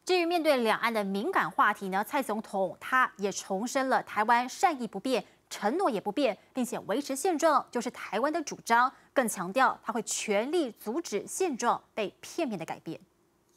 至于面对两岸的敏感话题呢，蔡总统他也重申了台湾善意不变，承诺也不变，并且维持现状就是台湾的主张，更强调他会全力阻止现状被片面的改变。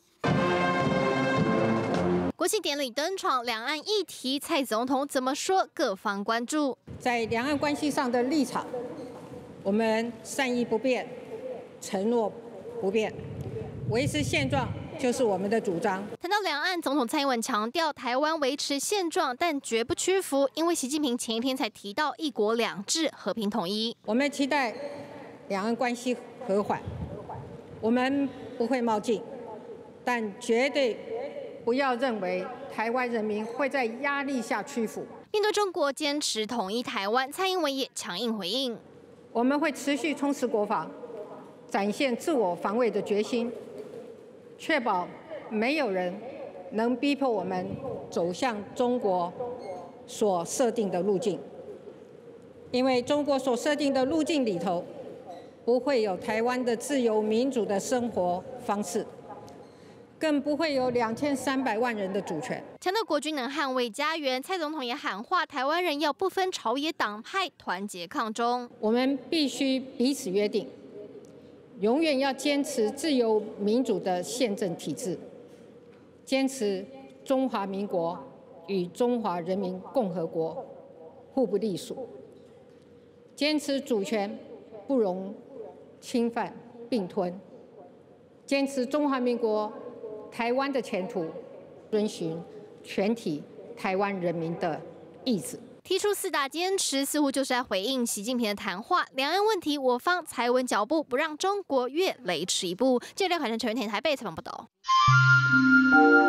国庆典礼登场，两岸议题，蔡总统怎么说？各方关注。 在两岸关系上的立场，我们善意不变，承诺不变，维持现状就是我们的主张。 谈到两岸，总统蔡英文强调，台湾维持现状，但绝不屈服，因为习近平前一天才提到“一国两制”和平统一。 我们期待两岸关系和缓，我们不会冒进，但绝对不要认为台湾人民会在压力下屈服。 面对中国坚持统一台湾，蔡英文也强硬回应： 我们会持续充实国防，展现自我防卫的决心，确保没有人能逼迫我们走向中国所设定的路径。因为中国所设定的路径里头，不会有台湾的自由民主的生活方式，更不会有2300万人的主权。 强调国军能捍卫家园，蔡总统也喊话台湾人要不分朝野党派，团结抗中。 我们必须彼此约定，永远要坚持自由民主的宪政体制，坚持中华民国与中华人民共和国互不隶属，坚持主权不容侵犯并吞，坚持中华民国台湾的前途遵循全体台湾人民的意志。 提出4大坚持，似乎就是在回应习近平的谈话。两岸问题，我方踩稳脚步，不让中国越雷池一步。记者廖凯成、陈元田台北采访报道。